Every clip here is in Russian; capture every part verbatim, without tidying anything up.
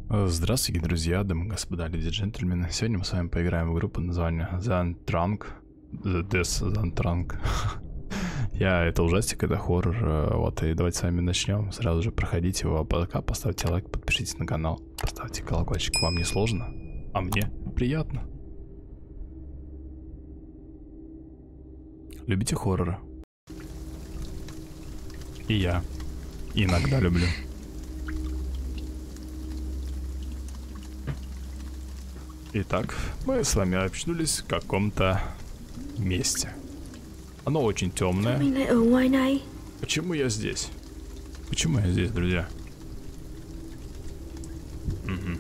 Здравствуйте, друзья, дамы и господа, леди и джентльмены. Сегодня мы с вами поиграем в игру под названием The Untrunk. The Death The Untrunk. Я, это ужастик, это хоррор. Вот, и давайте с вами начнем. Сразу же проходите его, а пока поставьте лайк, подпишитесь на канал, поставьте колокольчик. Вам не сложно, а мне приятно. Любите хорроры? И я иногда люблю. Итак, мы с вами очнулись в каком-то месте. Оно очень темное. Почему я здесь? Почему я здесь, друзья? Угу.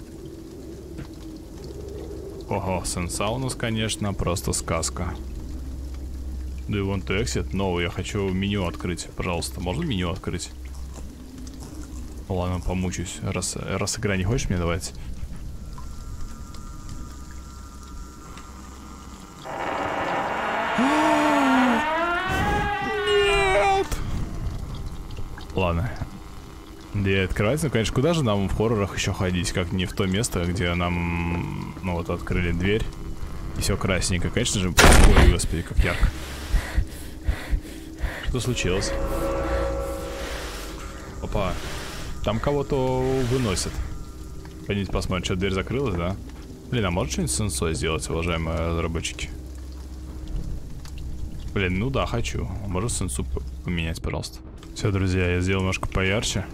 Ого, Сенсаунус, конечно, просто сказка. Do you want to exit? No, я хочу меню открыть. Пожалуйста, можно меню открыть? Ладно, помучусь. Раз, раз игра не хочешь мне давать. Ладно. Дверь открывается. Ну, конечно, куда же нам в хоррорах еще ходить, как не в то место, где нам, ну вот, открыли дверь. И все красненько. Конечно же, ой, господи, как ярко. Что случилось? Опа. Там кого-то выносят. Пойдите посмотрим, что дверь закрылась, да? Блин, а может что-нибудь с сенсой сделать, уважаемые разработчики? Блин, ну да, хочу. Может сенсу поменять, пожалуйста. Все, друзья, я сделал немножко поярче.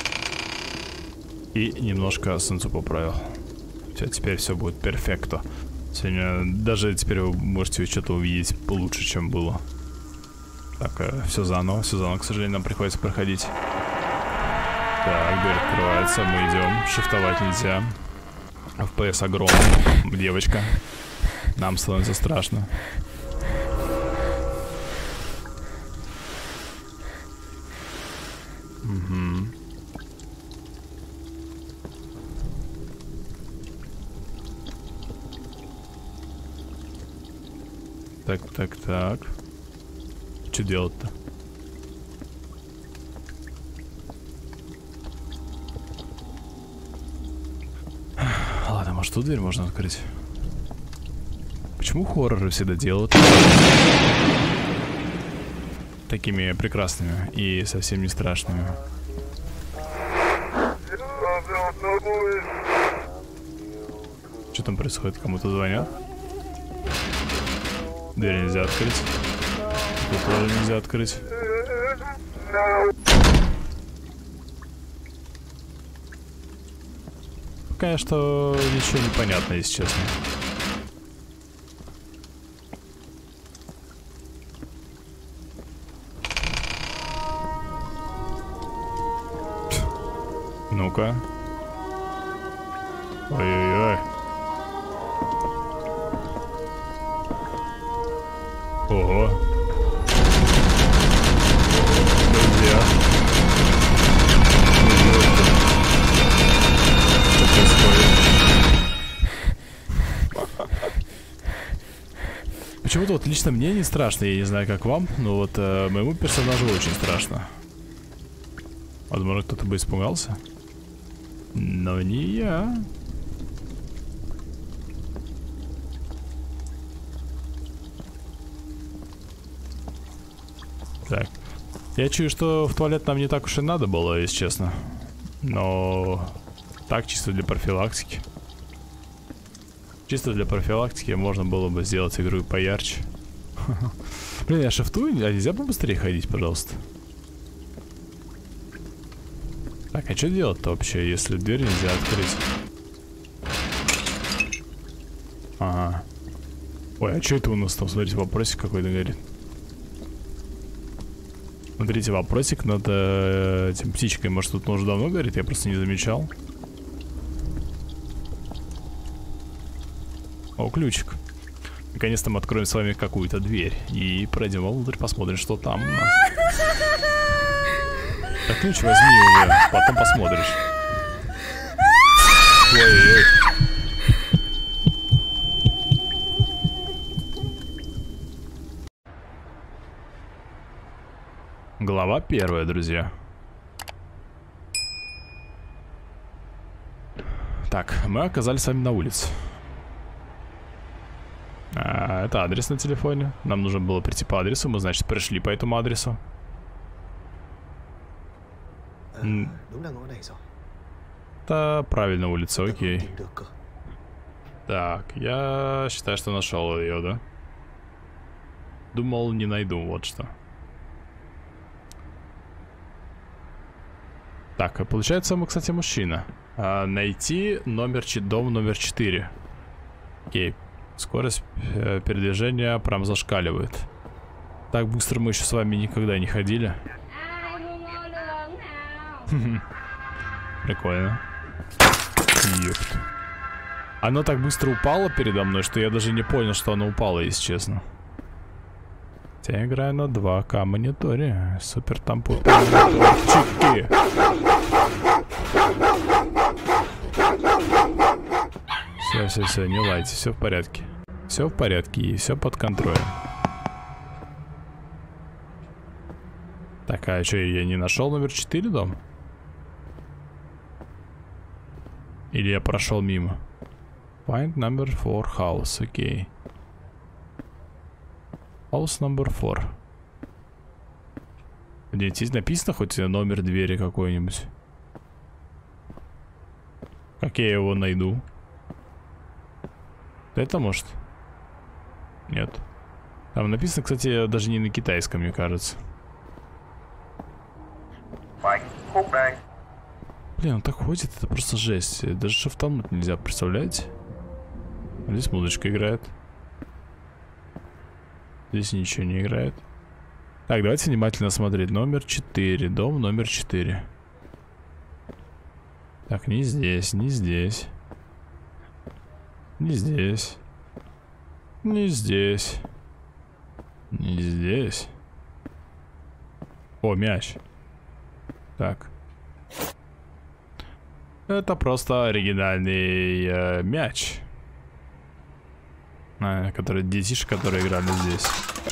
И немножко сенсу поправил. Все, теперь все будет перфекто. Сегодня даже теперь вы можете что-то увидеть лучше, чем было. Так, э, все заново, все заново, к сожалению, нам приходится проходить. Так, дверь открывается, мы идем. Шифтовать нельзя. эф пи эс огромный. Девочка. Нам становится страшно. Угу. Так, так, так. Что делать-то? Ладно, может, тут дверь можно открыть? Почему хорроры всегда делают такими прекрасными и совсем не страшными? Что там происходит? Кому-то звонят? Дверь нельзя открыть. Тут тоже нельзя открыть. Конечно, ничего не понятно, если честно. Ну-ка. Ой-ой-ой. Ого. Друзья. Что происходит? Почему-то вот лично мне не страшно, я не знаю, как вам, но вот э, моему персонажу очень страшно. Возможно, кто-то бы испугался. Но не я. Так. Я чую, что в туалет нам не так уж и надо было, если честно. Но так, чисто для профилактики. Чисто для профилактики можно было бы сделать игру поярче. Блин, я шифтую, а нельзя побыстрее ходить, пожалуйста? Так, а что делать-то вообще, если дверь нельзя открыть? Ага. Ой, а что это у нас там? Смотрите, вопросик какой-то горит. Смотрите, вопросик над э, этим птичкой. Может, тут уже давно горит? Я просто не замечал. О, ключик. Наконец-то мы откроем с вами какую-то дверь. И пройдем внутрь, посмотрим, что там у нас. Так, ключ возьми уже, потом посмотришь. Ой-ой-ой. Глава первая, друзья. Так, мы оказались с вами на улице. А, это адрес на телефоне. Нам нужно было прийти по адресу. Мы, значит, пришли по этому адресу. Это правильно улица, окей. Так, я считаю, что нашел ее, да? Думал, не найду, вот что. Так, получается, мы, кстати, мужчина. А, найти номер, дом номер четыре. Окей. Скорость э, передвижения прям зашкаливает. Так быстро мы еще с вами никогда не ходили. Прикольно. Ёпт. Оно так быстро упало передо мной, что я даже не понял, что оно упало, если честно. Я играю на два ка мониторе. Супер там мониторчики. Все, все, все, не лайте, все в порядке. Все в порядке и все под контролем. Так, а что, я не нашел номер четыре дом? Или я прошел мимо? Find number four house, окей. House number four. Здесь написано хоть номер двери какой-нибудь? Как я его найду? Это может? Нет. Там написано, кстати, даже не на китайском, мне кажется. Блин, он так ходит, это просто жесть. Даже шифтануть нельзя, представляете? Здесь музычка играет. Здесь ничего не играет. Так, давайте внимательно смотреть. Номер четыре. Дом номер четыре. Так, не здесь, не здесь. Не здесь. Не здесь. Не здесь. О, мяч. Так. Это просто оригинальный э, мяч. А, который детишки, которые играли здесь.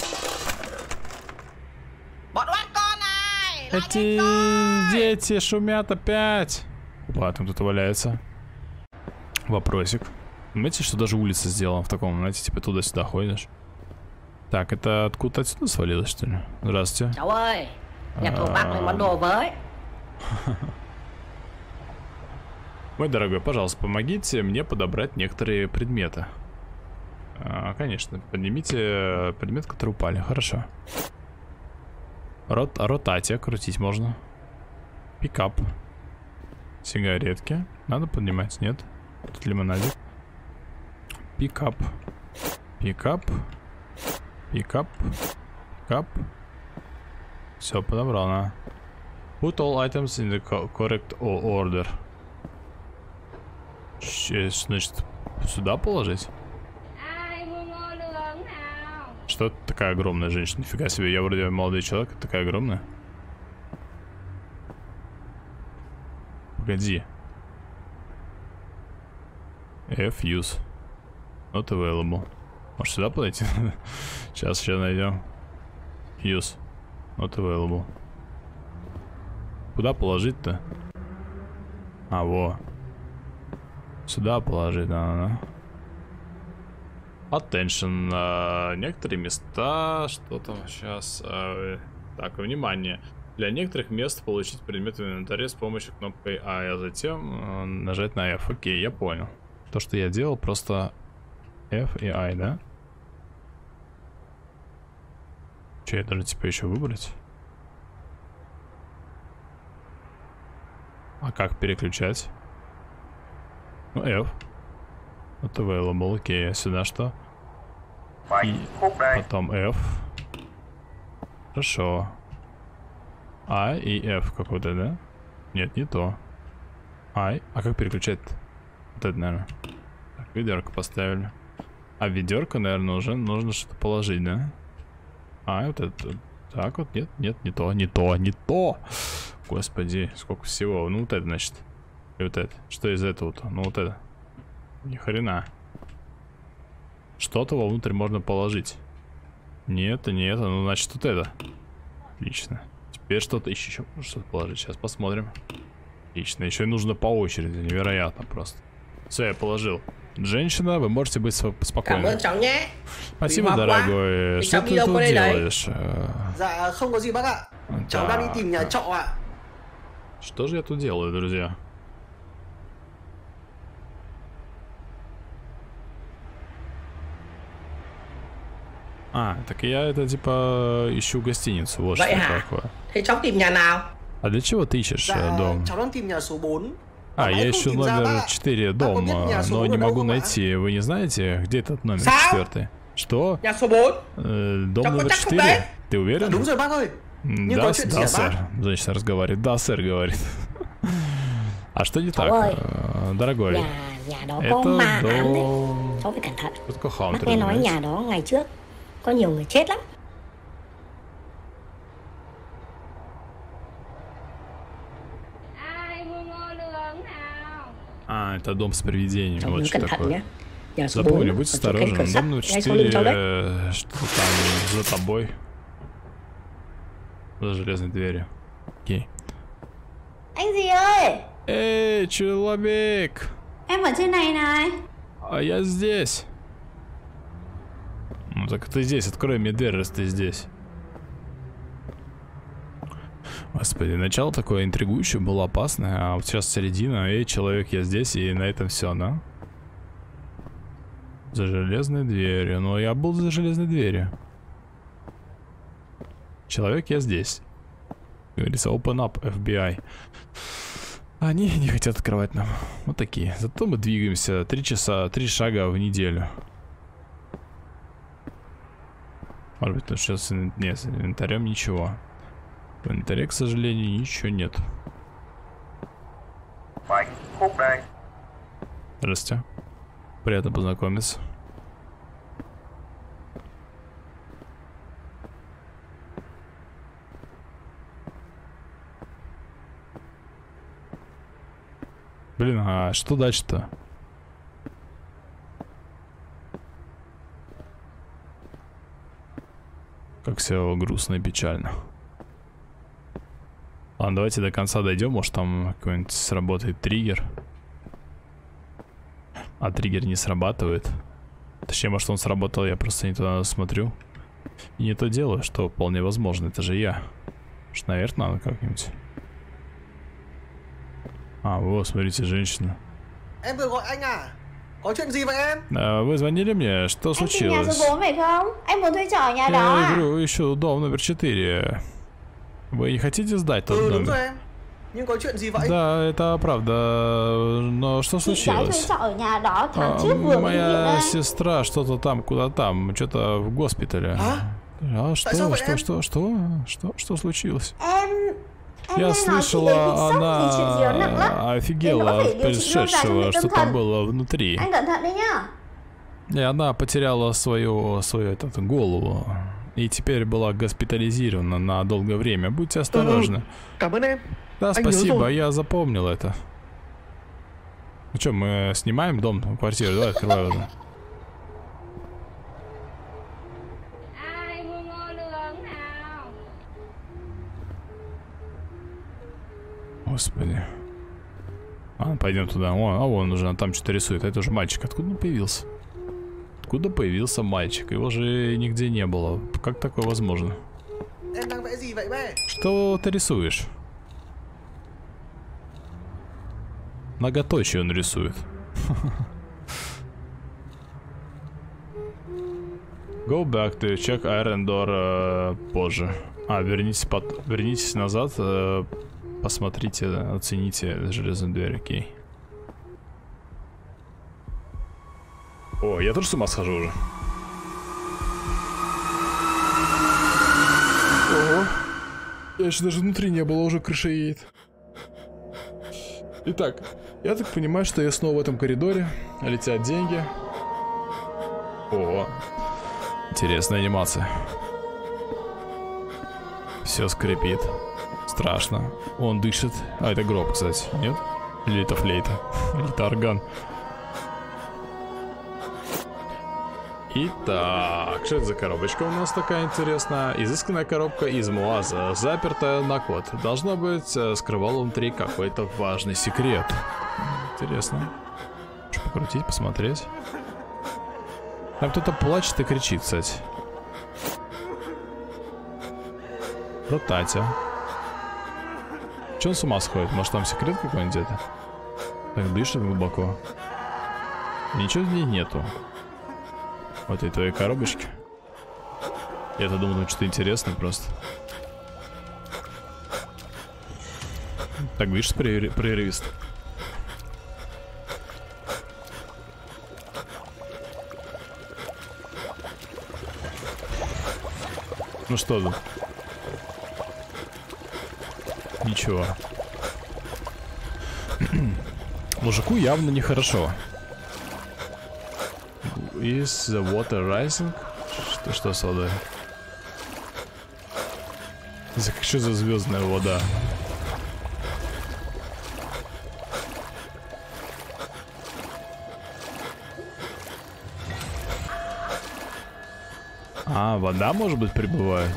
Эти дети шумят опять. Опа, там кто-то валяется. Вопросик. Знаете, что даже улица сделана в таком, знаете, типа туда-сюда ходишь. Так, это откуда отсюда свалилось, что ли? Здравствуйте. Мой дорогой, пожалуйста, помогите мне подобрать некоторые предметы. А, конечно, поднимите предмет, который упали. Хорошо. Рот, ротатия крутить можно. Пикап. Сигаретки. Надо поднимать, нет? Тут лимонадик. Пикап. Пикап. Пикап. Пикап. Все, подобрал, на. Put all items in the correct order. Че, значит, сюда положить? Что это такая огромная женщина? Нифига себе, я вроде молодой человек, такая огромная. Погоди. F use. Not available. Может сюда подойти? Сейчас, сейчас найдем. Use. Not available. Куда положить-то? А, во. Сюда положить, да-да-да. Attention. Uh, некоторые места. Что там сейчас? Uh, так, внимание. Для некоторых мест получить предмет в инвентаре с помощью кнопкой А, а затем uh, нажать на F. Окей, я понял. То, что я делал, просто F и I, да? Че, я даже типа еще выбрать? А как переключать? Ну, F. Вот available, окей, а сюда что? И потом F. Хорошо. I и F какой-то, да? Нет, не то. I. А как переключать? Вот это, наверное. Так, ведерко поставили. А ведерко, наверное, уже нужно что-то положить, да? А, вот это. Так вот, нет, нет, не то, не то, не то. Господи, сколько всего. Ну, вот это, значит. И вот это. Что из этого-то? Ну, вот это. Ни хрена. Что-то вовнутрь можно положить. Нет, нет, ну значит вот это. Отлично. Теперь что-то еще, еще что-то положить. Сейчас посмотрим. Отлично. Еще и нужно по очереди. Невероятно просто. Все, я положил. Женщина, вы можете быть спокойны. Cảm ơn cháu nhé. Спасибо, дорогой. Что ты тут делаешь? Dạ, không có gì bác ạ. Cháu đang đi tìm nhà trọ ạ. Что же я тут делаю, друзья? А, так я это типа ищу гостиницу, вот Vậy что hả? такое. Thế cháu tìm nhà nào? А для чего ты ищешь Dạ, э, дом? cháu đang tìm nhà số bốn. А, я ищу номер четыре дома, но не могу найти. Вы не знаете, где этот номер четвертый? Что? Nhà số bốn. Э, Дом Cháu có номер chắc không đấy? четыре? Ты уверен? Đúng rồi bác ơi. М, Nhưng Да, có с- chuyện gì да, hả сэр. bác? Женщина разговаривает. Да, сэр, говорит. А что не так, ơi. э, дорогой? Nhà nhà đó có Это ma ám đấy. дом... Cháu phải cẩn thận. Что такое Bác хаунтер, nghe nói понимаете? nhà đó ngày trước có nhiều người chết lắm. Ai mua ngô lương nào? А, это дом с привидениями, Cháu вот nhớ что cẩn thận такое. nhé. Nhà số bốn Запомни, ở будь chỗ cánh cửa осторожен. sắt Дом номер ngay sau lưng cháu đấy. четыре, что там за тобой. За железной дверью. Окей. Anh gì ơi, Эй, человек! em ở trên này này. А я здесь. Ну так ты здесь, открой мне дверь, раз ты здесь. Господи, начало такое интригующее, было опасное, а вот сейчас середина. Эй, человек, я здесь, и на этом все, да? За железной дверью. Но я был за железной дверью. Человек, я здесь. Говорится, open up, эф би ай. Они не хотят открывать нам. Вот такие. Зато мы двигаемся три часа, три шага в неделю. Может быть, тут сейчас нет, с инвентарем ничего. В инвентаре, к сожалению, ничего нет. Mike, Phúc đây. Здравствуйте. Приятно познакомиться. Блин, а что дальше-то? Как все грустно и печально. Ладно, давайте до конца дойдем, может там какой-нибудь сработает триггер. А триггер не срабатывает. Точнее, может он сработал, я просто не туда смотрю. И не то делаю, что вполне возможно, это же я. Может, наверх надо как-нибудь. А, вот, смотрите, женщина. Em vừa gọi anh à? Có chuyện gì vậy em? А, вы звонили мне? Что Anh tìm nhà số случилось? bốn phải không? Anh muốn thuê trọ ở nhà đó Я à? говорю, ищу дом номер четыре. Вы не хотите сдать тот Ừ đúng rồi номер? em. Nhưng có chuyện gì vậy? Да, это правда. Но что Chị gái thuê случилось? trọ ở nhà đó tháng А, trước vừa mới hiện моя đây. сестра что-то там, куда там, что-то в госпитале. А? А что, sao vậy что, em? что, что, что, что случилось? Em em Я nghe nói chị ấy bị слышала, sốc vì chuyện gì đó nặng lắm. она офигела Em có thể от điều trị lâu dài trong происшедшего, bệnh что tâm там thần. было внутри. Anh cẩn thận đấy nhá. И она потеряла свою, свою этот, голову. И теперь была госпитализирована на долгое время. Будьте осторожны. Cảm ơn em. Да, Anh nhớ спасибо, rồi. я запомнил это. Ну что, мы снимаем дом, квартиру? Давай, открывай вот. Ai mua ngô lương nào? Господи. А, пойдем туда. О, а вон уже, там что-то рисует. Это же мальчик. Откуда он появился? Откуда появился мальчик? Его же нигде не было. Как такое возможно? Em đang vẽ gì vậy bé? Что ты рисуешь? Многоточие он рисует. Go back to check iron door э, позже. А, вернитесь, под... вернитесь назад, э, посмотрите, оцените железную дверь, окей. О, я тоже с ума схожу уже. Ого. Я еще даже внутри не было, уже крыша едет. Итак, я так понимаю, что я снова в этом коридоре. Летят деньги. О, интересная анимация. Все скрипит. Страшно. Он дышит. А это гроб, кстати, нет? Или это флейта? Или это орган? Итак, что это за коробочка у нас такая интересная? Изысканная коробка из МУАЗа, запертая на код. Должно быть, скрывала внутри какой-то важный секрет. Интересно. Можешь покрутить, посмотреть. Там кто-то плачет и кричит, кстати. Про Татя. Че он с ума сходит? Может там секрет какой-нибудь где-то? Так дышит глубоко. Ничего в ней нету. В этой твоей коробочке. Я-то думал, там что-то интересное просто. Так, видишь, прерывист. Ну что тут? Ничего. Мужику явно нехорошо. Is the water rising? Что, что с водой? Что за звездная вода? А, вода, может быть, прибывает?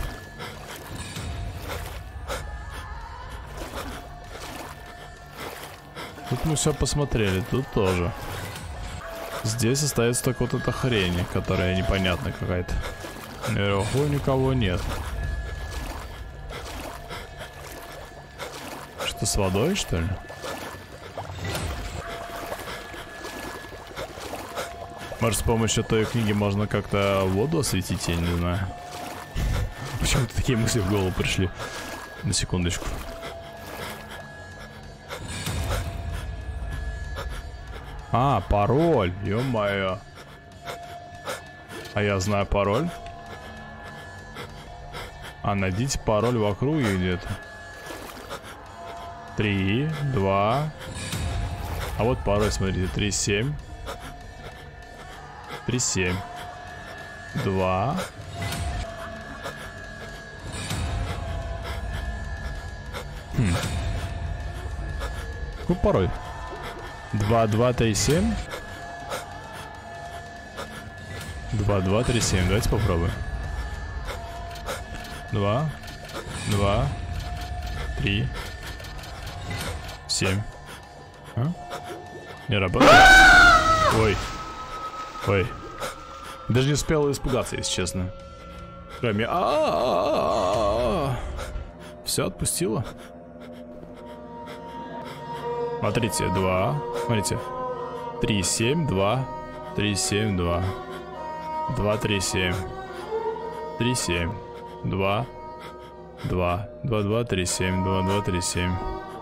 Тут мы все посмотрели, тут тоже. Здесь остается только вот эта хрень, которая непонятная какая-то. Наверху никого нет. Что с водой, что ли? Может, с помощью той книги можно как-то воду осветить, я не знаю. Почему-то такие мысли в голову пришли. На секундочку. А, пароль, ё-моё. А я знаю пароль. А, найдите пароль в округе где-то. Три, два. А вот пароль, смотрите, три, семь. Три, семь. Два. Хм. Какой пароль? Два, два, три, семь. Два, два, три, семь. Давайте попробуем. Два, два, три, семь. А? Не работает. Ой. Ой. Даже не успел испугаться, если честно. Кроме... Все отпустило. Смотрите, два. Смотрите. Три, семь, два. Три, семь, два. Два, три, семь. Три, семь. Два. Два. Два, два, три, семь. Два, два, три, семь.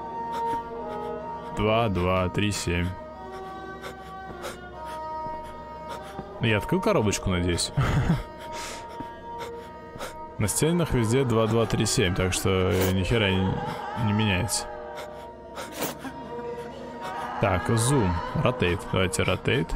Два, два, три, семь. Я открыл коробочку, надеюсь. На стенах везде два, два, три, семь, так что ни хера не, не меняется. Так, зум, ротейт. Давайте ротейт.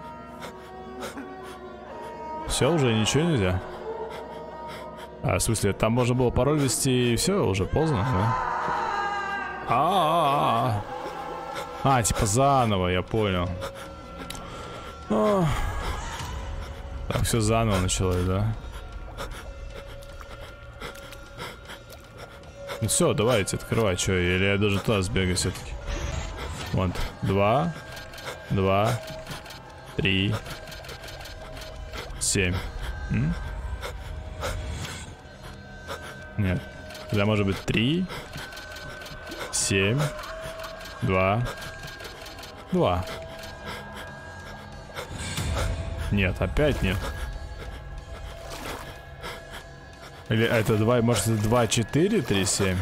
Все, уже ничего нельзя. А, в смысле, там можно было пароль ввести и все, уже поздно, да? А, -а, -а, -а. а типа заново, я понял. А. Так, все заново началось, да? Ну все, давайте, открывай, что, или я даже туда сбегаю все-таки. Вот, два, два, три, семь. М? Нет. Тогда может быть три, семь, два, два. Нет, опять нет. Или это два, может это два, четыре, три, семь?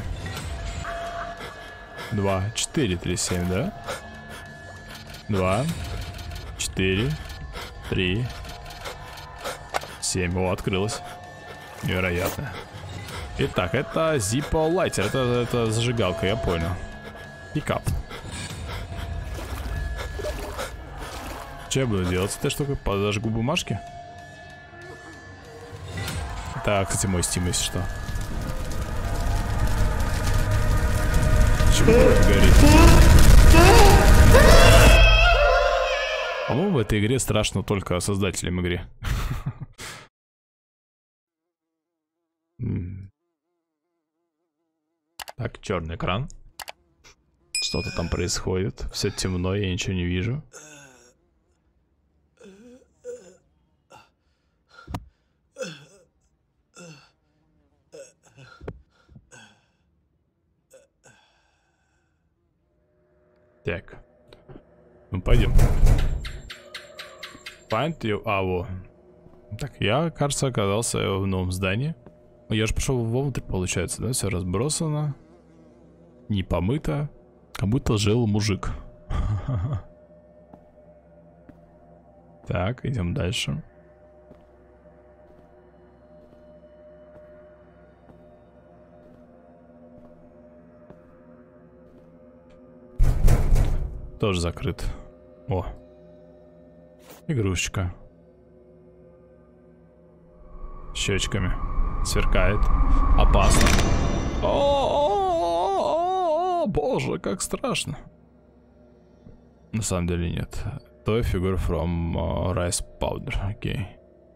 два, четыре, три, семь, да? два, четыре, три, семь. О, открылось. Невероятно. Итак, это Zippo Lighter. Это, это зажигалка, я понял. Пикап. Что я буду делать с этой штукой? Подожгу бумажки? Так, кстати, мой Steam, если что. Почему это горит? По-моему, в этой игре страшно только создателям игры. Так, черный экран. Что-то там происходит. Все темно, я ничего не вижу. Так. Ну, пойдем. Find you... А, во. Так, я, кажется, оказался в новом здании. Я же пошел вовнутрь, получается, да? Все разбросано. Не помыто. Как будто жил мужик. Так, идем дальше. Тоже закрыт. О. Игрушечка. Щечками. Сверкает. Опасно. О, боже, как страшно. На самом деле нет. Toy figure from uh, rice powder. Окей.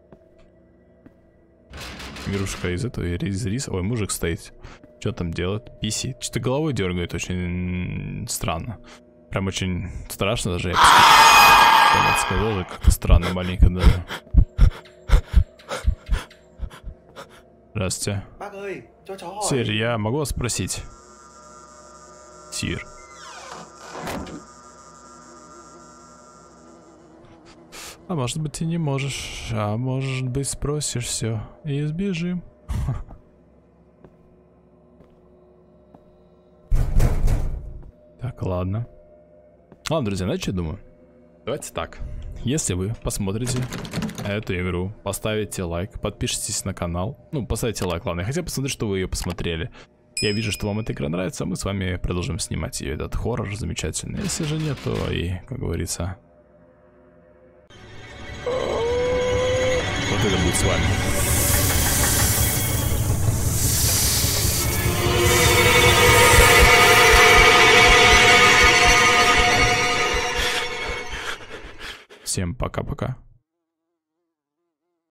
Игрушка из этого, из риса. Ой, мужик стоит. Что там делает? Писи. Что-то головой дергает очень странно. Прям очень страшно даже. Я бы сказал, как-то странно маленько даже. Здравствуйте. Сир, я могу вас спросить? Сир. А может быть, ты не можешь. А может быть, спросишь все и сбежим. Так, ладно. Ладно, друзья, знаете, что я думаю? Давайте так. Если вы посмотрите эту игру, поставите лайк, подпишитесь на канал. Ну, поставите лайк, ладно. Я хотел посмотреть, что вы ее посмотрели. Я вижу, что вам эта игра нравится, а мы с вами продолжим снимать ее. Этот хоррор замечательный. Если же нет, то и, как говорится... Вот это будет с вами. Всем пока-пока.